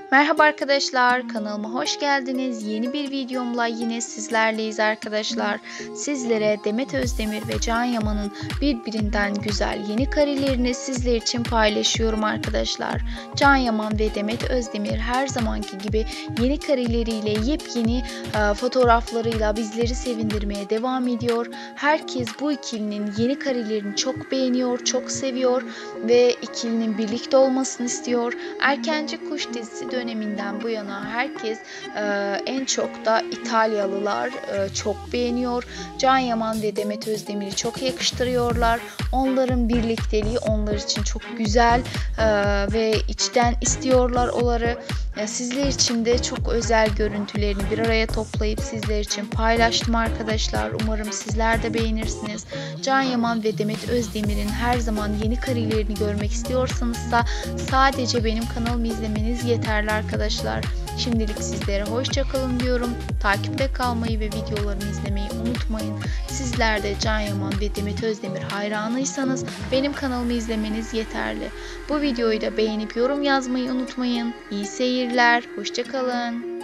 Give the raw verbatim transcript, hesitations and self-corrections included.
Merhaba arkadaşlar, kanalıma hoş geldiniz. Yeni bir videomla yine sizlerleyiz arkadaşlar. Sizlere Demet Özdemir ve Can Yaman'ın birbirinden güzel yeni karelerini sizler için paylaşıyorum arkadaşlar. Can Yaman ve Demet Özdemir her zamanki gibi yeni kareleriyle, yepyeni e, fotoğraflarıyla bizleri sevindirmeye devam ediyor. Herkes bu ikilinin yeni karelerini çok beğeniyor, çok seviyor ve ikilinin birlikte olmasını istiyor. Erkenci Kuş dizisi döneminden bu yana herkes e, en çok da İtalyalılar e, çok beğeniyor. Can Yaman ve Demet Özdemir'i çok yakıştırıyorlar. Onların birlikteliği onlar için çok güzel e, ve içten istiyorlar onları. E, sizler için de çok özel görüntülerini bir araya toplayıp sizler için paylaştım arkadaşlar. Umarım sizler de beğenirsiniz. Can Yaman ve Demet Özdemir'in her zaman yeni karelerini görmek istiyorsanızsa sadece benim kanalımı izlemeniz yeterli arkadaşlar. Şimdilik sizlere hoşça kalın diyorum. Takipte kalmayı ve videolarımı izlemeyi unutmayın. Sizler de Can Yaman ve Demet Özdemir hayranıysanız benim kanalımı izlemeniz yeterli. Bu videoyu da beğenip yorum yazmayı unutmayın. İyi seyirler. Hoşça kalın.